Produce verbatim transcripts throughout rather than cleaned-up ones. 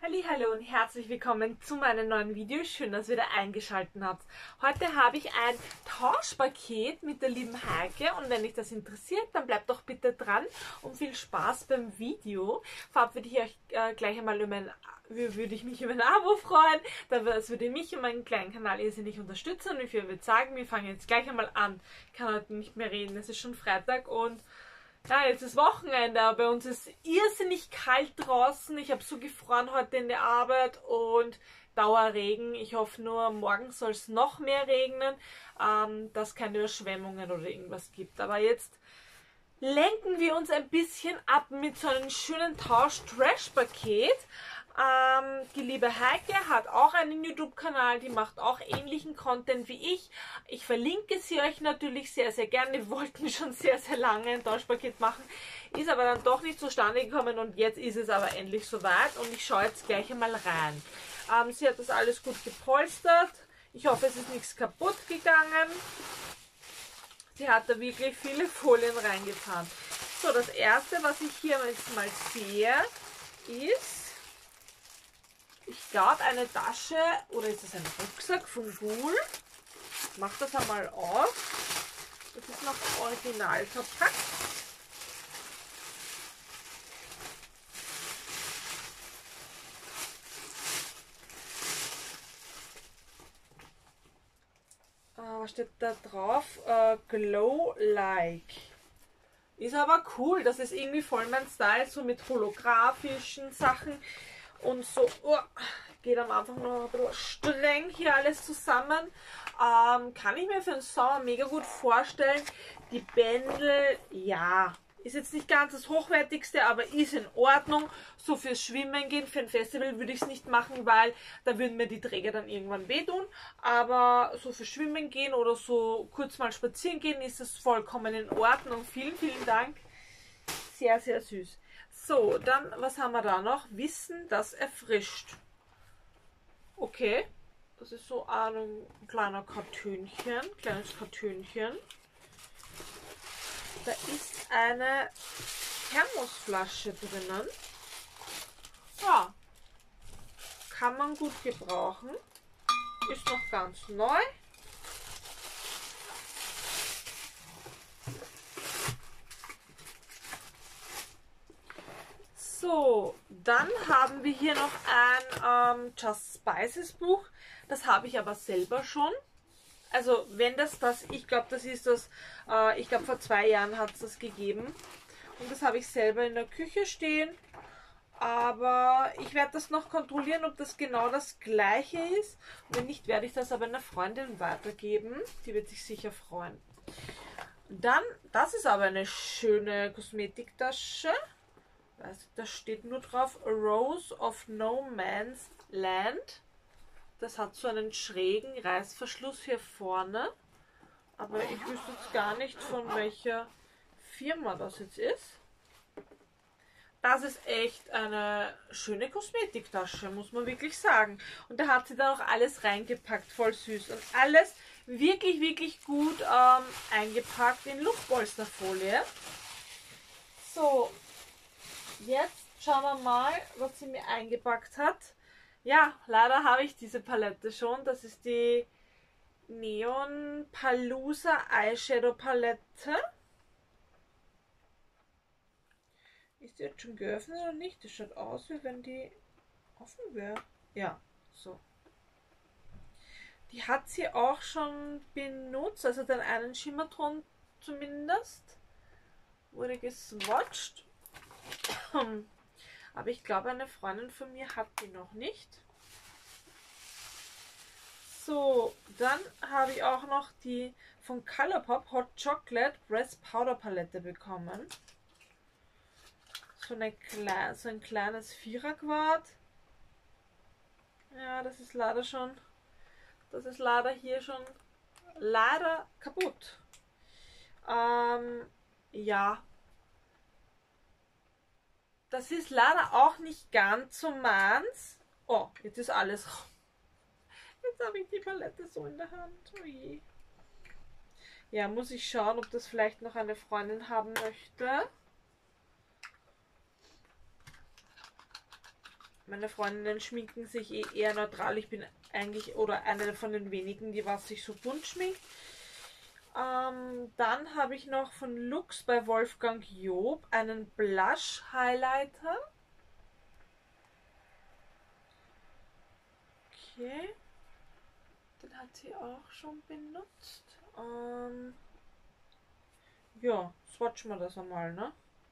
Hallo und herzlich willkommen zu meinem neuen Video. Schön, dass ihr wieder eingeschaltet habt. Heute habe ich ein Tauschpaket mit der lieben Heike und wenn euch das interessiert, dann bleibt doch bitte dran und viel Spaß beim Video. Vorab würde ich euch äh, gleich einmal über ein, würde ich mich über ein Abo freuen. Das würde mich und meinen kleinen Kanal irrsinnig unterstützen und ich würde sagen, wir fangen jetzt gleich einmal an. Ich kann heute nicht mehr reden, es ist schon Freitag und ja, jetzt ist Wochenende, aber bei uns ist irrsinnig kalt draußen. Ich habe so gefroren heute in der Arbeit und Dauerregen. Ich hoffe nur, morgen soll es noch mehr regnen, ähm, dass es keine Überschwemmungen oder irgendwas gibt. Aber jetzt lenken wir uns ein bisschen ab mit so einem schönen Tausch-Trash-Paket. Ähm, die liebe Heike hat auch einen YouTube-Kanal, die macht auch ähnlichen Content wie ich. Ich verlinke sie euch natürlich sehr, sehr gerne. Wir wollten schon sehr, sehr lange ein Tauschpaket machen, ist aber dann doch nicht zustande gekommen und jetzt ist es aber endlich soweit und ich schaue jetzt gleich einmal rein. Ähm, sie hat das alles gut gepolstert. Ich hoffe, es ist nichts kaputt gegangen. Sie hat da wirklich viele Folien reingetan. So, das erste, was ich hier jetzt mal sehe, ist, ich glaube, eine Tasche, oder ist das ein Rucksack von Ghoul? Ich mache das einmal auf. Das ist noch original verpackt. Äh, was steht da drauf? Äh, Glow Like. Ist aber cool, das ist irgendwie voll mein Style, so mit holographischen Sachen. Und so, oh, geht am Anfang noch ein bisschen streng hier alles zusammen. Ähm, kann ich mir für den Sommer mega gut vorstellen. Die Bändel, ja, ist jetzt nicht ganz das Hochwertigste, aber ist in Ordnung. So fürs Schwimmen gehen, für ein Festival würde ich es nicht machen, weil da würden mir die Träger dann irgendwann wehtun. Aber so für Schwimmen gehen oder so kurz mal spazieren gehen, ist das vollkommen in Ordnung. Vielen, vielen Dank. Sehr, sehr süß. So, dann, was haben wir da noch? Wissen, das erfrischt. Okay, das ist so ein kleiner Kartönchen, kleines Kartönchen. Da ist eine Thermosflasche drinnen. Ja, kann man gut gebrauchen. Ist noch ganz neu. So, dann haben wir hier noch ein ähm, Just Spices Buch. Das habe ich aber selber schon. Also wenn das das, ich glaube, das ist das, äh, ich glaube vor zwei Jahren hat es das gegeben. Und das habe ich selber in der Küche stehen. Aber ich werde das noch kontrollieren, ob das genau das gleiche ist. Und wenn nicht, werde ich das aber einer Freundin weitergeben. Die wird sich sicher freuen. Dann, das ist aber eine schöne Kosmetiktasche. Da steht nur drauf Rose of No Man's Land. Das hat so einen schrägen Reißverschluss hier vorne. Aber ich wüsste jetzt gar nicht, von welcher Firma das jetzt ist. Das ist echt eine schöne Kosmetiktasche, muss man wirklich sagen. Und da hat sie dann auch alles reingepackt, voll süß. Und alles wirklich, wirklich gut ähm, eingepackt in Luftpolsterfolie. So. Jetzt schauen wir mal, was sie mir eingepackt hat. Ja, leider habe ich diese Palette schon. Das ist die Neon Palooza Eyeshadow Palette. Ist die jetzt schon geöffnet oder nicht? Das schaut aus, wie wenn die offen wäre. Ja, so. Die hat sie auch schon benutzt, also den einen Schimmerton zumindest. Wurde geswatcht. Aber ich glaube, eine Freundin von mir hat die noch nicht. So, dann habe ich auch noch die von Colourpop Hot Chocolate Press Powder Palette bekommen. So, eine, so ein kleines Viererquart. Ja, das ist leider schon, das ist leider hier schon leider kaputt. Ähm, ja. Das ist leider auch nicht ganz so meins. Oh, jetzt ist alles. Jetzt habe ich die Palette so in der Hand. Ui. Ja, muss ich schauen, ob das vielleicht noch eine Freundin haben möchte. Meine Freundinnen schminken sich eh eher neutral. Ich bin eigentlich, oder eine von den wenigen, die was sich so bunt schminkt. Ähm, dann habe ich noch von Lux bei Wolfgang Job einen Blush Highlighter. Okay. Den hat sie auch schon benutzt. Ähm, ja, swatchen wir das einmal, ne?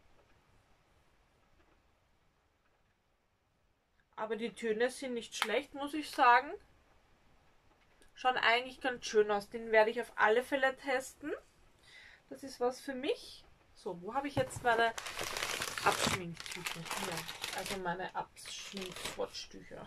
Aber die Töne sind nicht schlecht, muss ich sagen. Schauen eigentlich ganz schön aus. Den werde ich auf alle Fälle testen. Das ist was für mich. So, wo habe ich jetzt meine Abschminktücher? Hier, also meine Abschmink-Swatch-Tücher.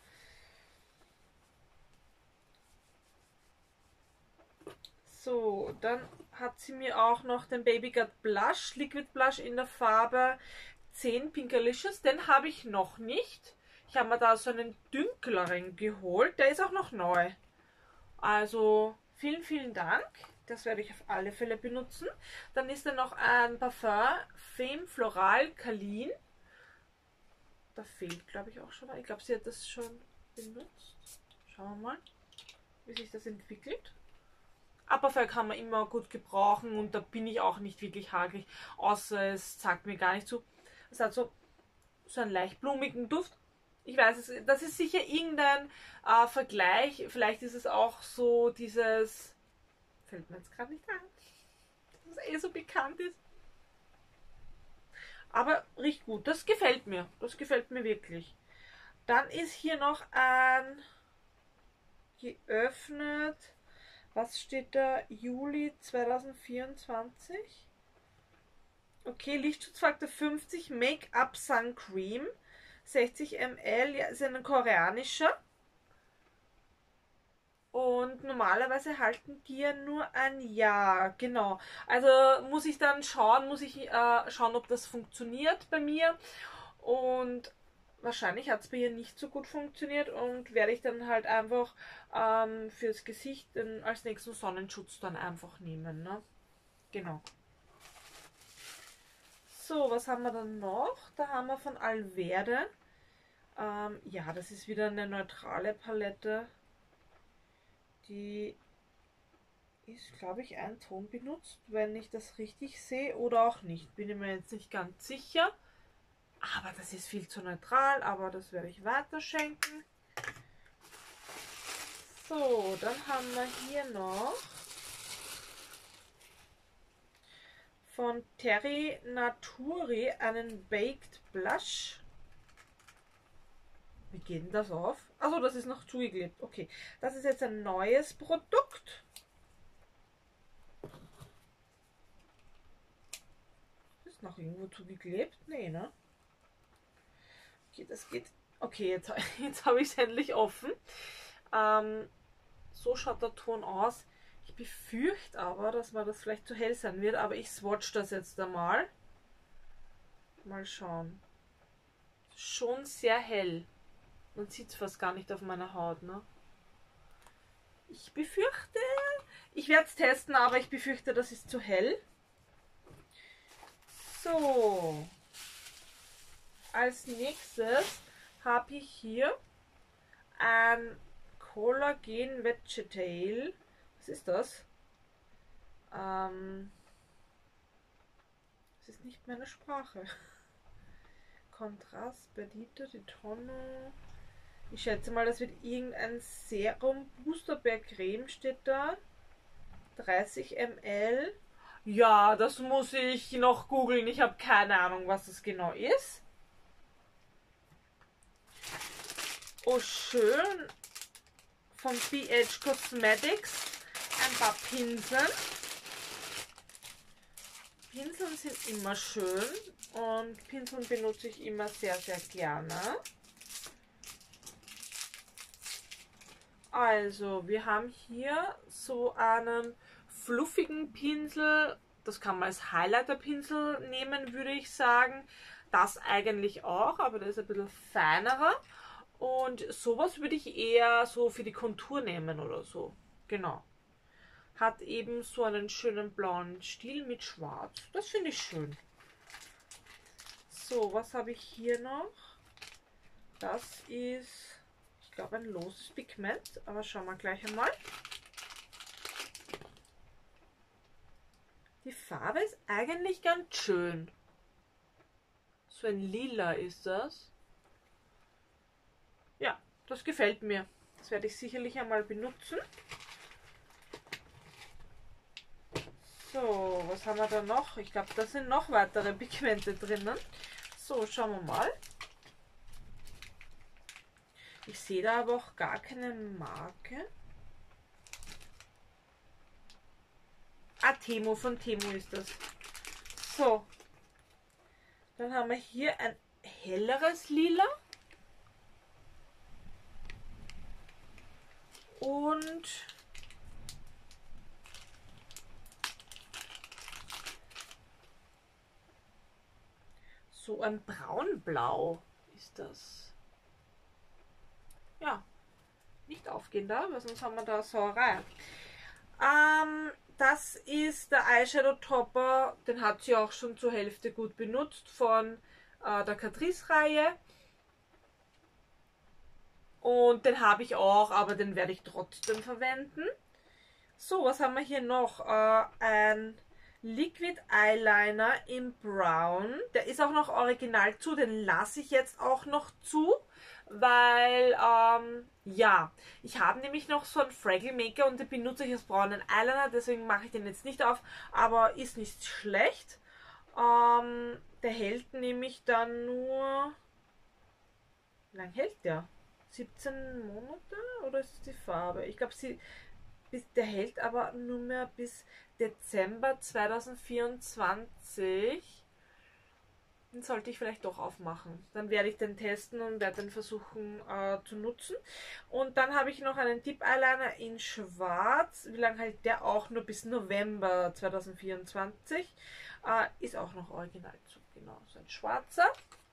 So, dann hat sie mir auch noch den Baby Got Blush, Liquid Blush in der Farbe zehn Pinkalicious. Den habe ich noch nicht. Ich habe mir da so einen dunkleren geholt. Der ist auch noch neu. Also vielen, vielen Dank. Das werde ich auf alle Fälle benutzen. Dann ist da noch ein Parfum Femme Floral Kalin. Da fehlt, glaube ich, auch schon mal. Ich glaube, sie hat das schon benutzt. Schauen wir mal, wie sich das entwickelt. Aperfall kann man immer gut gebrauchen und da bin ich auch nicht wirklich hagelig, außer es sagt mir gar nicht zu. Es hat so, so einen leicht blumigen Duft. Ich weiß es, das ist sicher irgendein äh, Vergleich. Vielleicht ist es auch so dieses, fällt mir jetzt gerade nicht ein, dass es eh so bekannt ist. Aber riecht gut, das gefällt mir, das gefällt mir wirklich. Dann ist hier noch ein geöffnet. Was steht da? Juli zweitausendvierundzwanzig. Okay, Lichtschutzfaktor fünfzig, Make-up Sun Cream, sechzig Milliliter, ja, ist ein koreanischer. Und normalerweise halten die ja nur ein Jahr, genau. Also muss ich dann schauen, muss ich äh, schauen, ob das funktioniert bei mir. Und wahrscheinlich hat es bei ihr nicht so gut funktioniert und werde ich dann halt einfach ähm, fürs Gesicht den, als nächsten Sonnenschutz dann einfach nehmen. Ne? Genau. So, was haben wir dann noch? Da haben wir von Alverde. Ähm, ja, das ist wieder eine neutrale Palette. Die ist, glaube ich, ein Ton benutzt, wenn ich das richtig sehe oder auch nicht. Bin ich mir jetzt nicht ganz sicher. Aber das ist viel zu neutral, aber das werde ich weiterschenken. So, dann haben wir hier noch von Terry Naturi einen Baked Blush. Wie geht denn das auf? Also das ist noch zugeklebt. Okay, das ist jetzt ein neues Produkt. Ist noch irgendwo zugeklebt? Nee, ne? Okay, das geht. Okay, jetzt, jetzt habe ich es endlich offen. Ähm, so schaut der Ton aus. Ich befürchte aber, dass mir das vielleicht zu hell sein wird, aber ich swatch das jetzt einmal. Mal schauen. Schon sehr hell. Man sieht es fast gar nicht auf meiner Haut, ne? Ich befürchte, ich werde es testen, aber ich befürchte, das ist zu hell. So. Als nächstes habe ich hier ein Collagen Vegetal. Was ist das? Ähm, das ist nicht meine Sprache. Kontrast, Berdita, die Tonne. Ich schätze mal, das wird irgendein Serum. Boosterberg Creme steht da. dreißig Milliliter. Ja, das muss ich noch googeln. Ich habe keine Ahnung, was das genau ist. Oh, schön. Von B H Cosmetics ein paar Pinseln. Pinseln sind immer schön und Pinseln benutze ich immer sehr, sehr gerne. Also, wir haben hier so einen fluffigen Pinsel. Das kann man als Highlighter-Pinsel nehmen, würde ich sagen. Das eigentlich auch, aber der ist ein bisschen feinerer. Und sowas würde ich eher so für die Kontur nehmen oder so. Genau. Hat eben so einen schönen blauen Stiel mit Schwarz. Das finde ich schön. So, was habe ich hier noch? Das ist, ich glaube, ein loses Pigment, aber schauen wir gleich einmal. Die Farbe ist eigentlich ganz schön. So ein Lila ist das. Ja, das gefällt mir. Das werde ich sicherlich einmal benutzen. So, was haben wir da noch? Ich glaube, da sind noch weitere Pigmente drinnen. So, schauen wir mal. Ich sehe da aber auch gar keine Marke. Ah, Temu, von Temu ist das. So. Dann haben wir hier ein helleres Lila. Und so ein Braunblau ist das. Ja, nicht aufgehen da, weil sonst haben wir da Sauerei. Ähm, das ist der Eyeshadow Topper, den hat sie auch schon zur Hälfte gut benutzt von äh, der Catrice-Reihe. Und den habe ich auch, aber den werde ich trotzdem verwenden. So, was haben wir hier noch? Äh, ein Liquid Eyeliner in Brown. Der ist auch noch original zu, den lasse ich jetzt auch noch zu, weil, ähm, ja, ich habe nämlich noch so einen Fraggle Maker und den benutze ich als braunen Eyeliner, deswegen mache ich den jetzt nicht auf, aber ist nicht schlecht. Ähm, der hält nämlich dann nur, wie lange hält der? siebzehn Monate oder ist es die Farbe? Ich glaube, sie bis, der hält aber nur mehr bis Dezember zweitausendvierundzwanzig. Den sollte ich vielleicht doch aufmachen. Dann werde ich den testen und werde den versuchen äh, zu nutzen. Und dann habe ich noch einen Dip Eyeliner in Schwarz. Wie lange hält der? Auch nur bis November zweitausendvierundzwanzig. Äh, ist auch noch original zu. Genau, so ein schwarzer.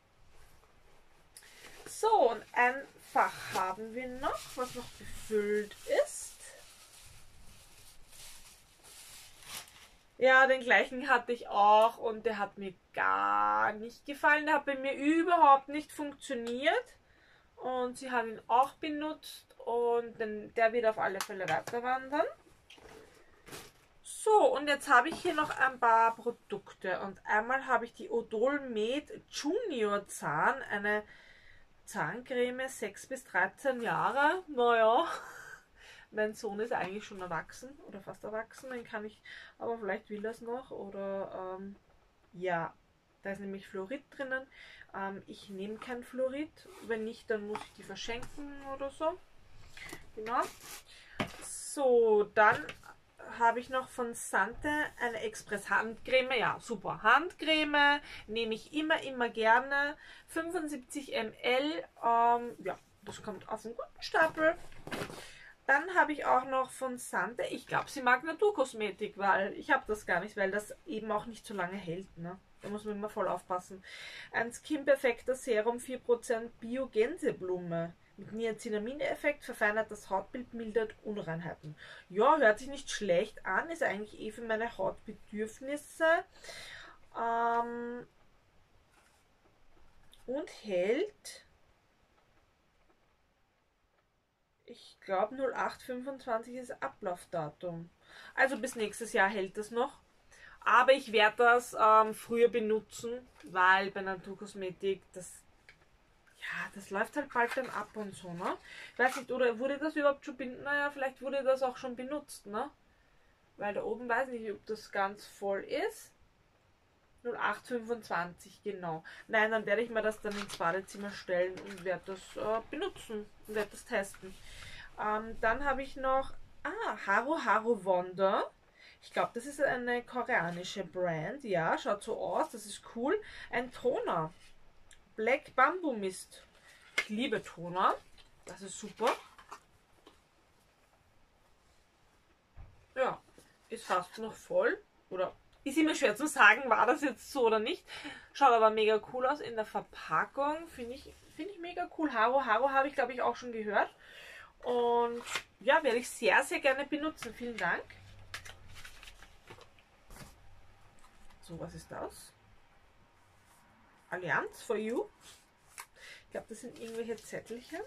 So, und ein Fach haben wir noch, was noch befüllt ist. Ja, den gleichen hatte ich auch und der hat mir gar nicht gefallen. Der hat bei mir überhaupt nicht funktioniert. Und sie hat ihn auch benutzt und den, der wird auf alle Fälle weiter wandern. So, und jetzt habe ich hier noch ein paar Produkte. Und einmal habe ich die Odol Med Junior Zahn, eine Zahncreme, sechs bis dreizehn Jahre. Naja, mein Sohn ist eigentlich schon erwachsen oder fast erwachsen, den kann ich, aber vielleicht will er es noch. Oder ähm, ja, da ist nämlich Fluorid drinnen. Ähm, ich nehme kein Fluorid, wenn nicht, dann muss ich die verschenken oder so. Genau. So, dann habe ich noch von Sante eine Express Handcreme. Ja, super. Handcreme nehme ich immer, immer gerne. fünfundsiebzig Milliliter. Ähm, ja, das kommt auf einen guten Stapel. Dann habe ich auch noch von Sante, ich glaube, sie mag Naturkosmetik, weil ich habe das gar nicht, weil das eben auch nicht so lange hält. Ne? Da muss man immer voll aufpassen. Ein Skin Perfector Serum vier Prozent Bio Gänseblume. Mit Niacinamide-Effekt verfeinert das Hautbild, mildert Unreinheiten. Ja, hört sich nicht schlecht an, ist eigentlich eh für meine Hautbedürfnisse. Ähm, und hält, ich glaube, null acht fünfundzwanzig ist Ablaufdatum. Also bis nächstes Jahr hält das noch. Aber ich werde das ähm, früher benutzen, weil bei Naturkosmetik das ja, das läuft halt bald dann ab und so, ne? Ich weiß nicht, oder wurde das überhaupt schon benutzt? Naja, vielleicht wurde das auch schon benutzt, ne? Weil da oben weiß ich nicht, ob das ganz voll ist. null acht fünfundzwanzig, genau. Nein, dann werde ich mir das dann ins Badezimmer stellen und werde das äh, benutzen und werde das testen. Ähm, dann habe ich noch, ah, Haru Haru Wonder. Ich glaube, das ist eine koreanische Brand. Ja, schaut so aus, das ist cool. Ein Toner. Black Bamboo Mist. Ich liebe Toner. Das ist super. Ja, ist fast noch voll. Oder ist immer schwer zu sagen, war das jetzt so oder nicht. Schaut aber mega cool aus in der Verpackung. Finde ich, find ich mega cool. Haro Haro habe ich, glaube ich, auch schon gehört. Und ja, werde ich sehr, sehr gerne benutzen. Vielen Dank. So, was ist das? Allianz for You. Ich glaube, das sind irgendwelche Zettelchen.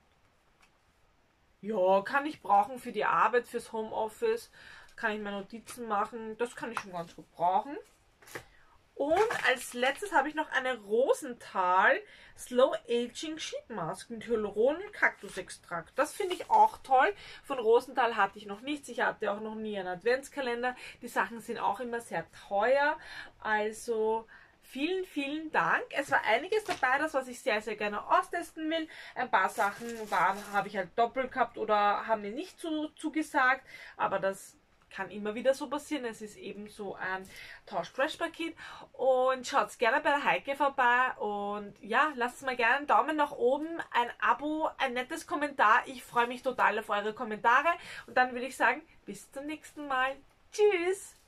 Ja, kann ich brauchen für die Arbeit, fürs Homeoffice. Kann ich meine Notizen machen. Das kann ich schon ganz gut brauchen. Und als letztes habe ich noch eine Rosenthal Slow Aging Sheet Mask mit Hyaluron und Kaktusextrakt. Das finde ich auch toll. Von Rosenthal hatte ich noch nichts. Ich hatte auch noch nie einen Adventskalender. Die Sachen sind auch immer sehr teuer. Also vielen, vielen Dank. Es war einiges dabei, das was ich sehr, sehr gerne austesten will. Ein paar Sachen waren, habe ich halt doppelt gehabt oder haben mir nicht so zugesagt. Aber das kann immer wieder so passieren. Es ist eben so ein Tausch-Trash-Paket. Und schaut gerne bei der Heike vorbei. Und ja, lasst mal gerne einen Daumen nach oben, ein Abo, ein nettes Kommentar. Ich freue mich total auf eure Kommentare. Und dann würde ich sagen, bis zum nächsten Mal. Tschüss!